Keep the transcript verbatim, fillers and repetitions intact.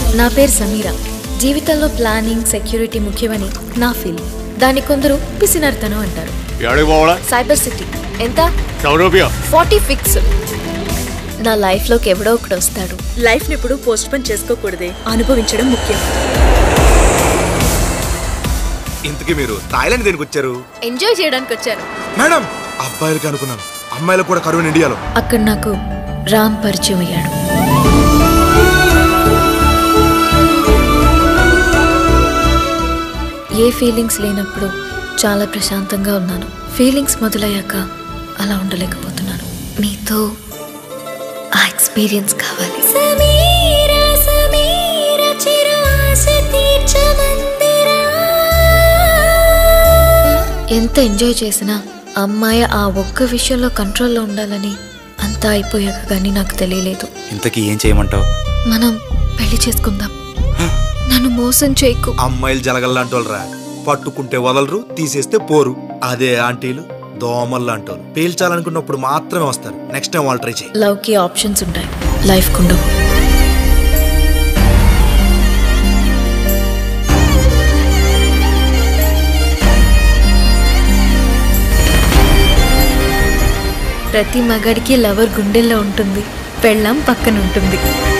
నా పేరు సమీరా. జీవితంలో ప్లానింగ్ సెక్యూరిటీ ముఖ్యమని నా ఫీల్. దాని కొందరు పిసినర్తనం అంటారు. సైబర్ సిటీ ఎంత? Forty fix. నా లైఫ్ లోకి ఎవడో ఒకడు వస్తాడు. లైఫ్ ని ఎప్పుడు పోస్ట్ పోన్ చేసుకోకూడదే, అనుభవించడం ముఖ్యం. ఇంతకీ మీరు థాయిలాండ్ దేనికి వచ్చారు? ఎంజాయ్ చేయడానికి వచ్చాను మేడం. అబ్బాయిలకి అనుకున్నాను, అమ్మాయిలకు కూడా కరువు ఇండియాలో. అక్కడ నాకు రామ్ పరిచయం అయ్యాడు. ఏ ఫీలింగ్స్ లేనప్పుడు చాలా ప్రశాంతంగా ఉన్నాను. ఫీలింగ్స్ మొదలయ్యాక అలా ఉండలేకపోతున్నాను. నీతో ఆ ఎక్స్పీరియన్స్ కావాలి. ఎంత ఎంజాయ్ చేసినా అమ్మాయి ఆ ఒక్క విషయంలో కంట్రోల్లో ఉండాలని అంతా అయిపోయాక కానీ నాకు తెలియలేదు. ఇంతకీ ఏం చేయమంటావు? మనం పెళ్లి చేసుకుందాం. నన్ను మోసం చేయకు. అమ్మాయిలు జలగల్లాంటి వాళ్ళరా, పట్టుకుంటే వదలరు, తీసేస్తే పోరు. అదే ఆంటీలు దోమల్లాంటి వాళ్ళు పేల్చాలనుకున్నప్పుడు మాత్రమే వస్తారు. నెక్స్ట్ టైం వాళ్ళు ట్రై చేయి. లవ్ కి ఆప్షన్స్ ఉంటాయి, లైఫ్ కుండవు. ప్రతి మగాడికి లవర్ గుండెల్లో ఉంటుంది, పెళ్ళాం పక్కన ఉంటుంది.